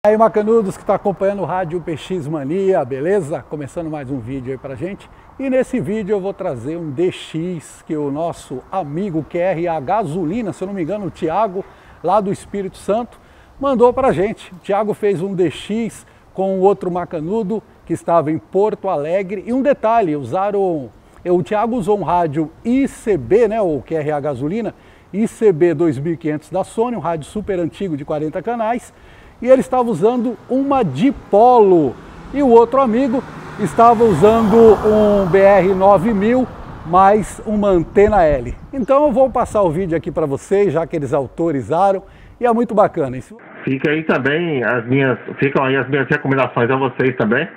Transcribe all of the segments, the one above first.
E aí, macanudos que estão acompanhando o Rádio PX Mania, beleza? Começando mais um vídeo aí pra gente. E nesse vídeo eu vou trazer um DX que o nosso amigo QRA Gasolina, se eu não me engano, o Thiago, lá do Espírito Santo, mandou pra gente. O Thiago fez um DX com outro macanudo que estava em Porto Alegre. E um detalhe, o Thiago usou um rádio ICB, né, o QRA Gasolina, ICB 2500 da Sony, um rádio super antigo de 40 canais. E ele estava usando uma dipolo e o outro amigo estava usando um BR9000 mais uma antena L. Então eu vou passar o vídeo aqui para vocês, já que eles autorizaram, e é muito bacana. Ficam aí as minhas recomendações a vocês também,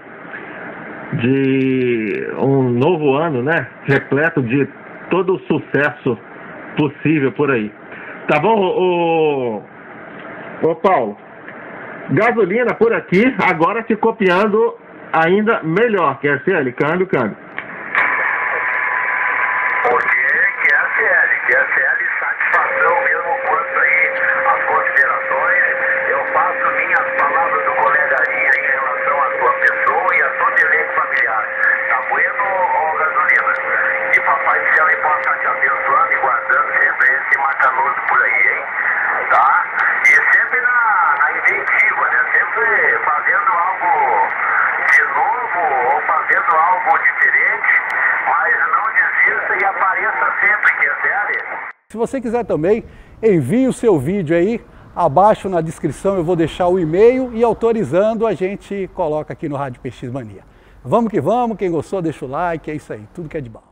de um novo ano, né, repleto de todo o sucesso possível por aí. Tá bom, ô Paulo? Gasolina por aqui, agora te copiando ainda melhor. QSL, câmbio. QSL, satisfação mesmo quanto aí as considerações. Eu faço minhas palavras do colegaria em relação à sua pessoa e a todo elenco familiar. Tá bueno, ô Gasolina? Que Papai do Céu possa te abençoando e guardando sempre esse macanudo por aí, hein? Tá? E sempre na inventiva, né? Sempre fazendo algo de novo ou fazendo algo diferente, mas não desista e apareça sempre, QSL. Se você quiser também, envie o seu vídeo aí, abaixo na descrição eu vou deixar o e-mail e autorizando a gente coloca aqui no Rádio PX Mania. Vamos que vamos, quem gostou deixa o like, é isso aí, tudo que é de bom.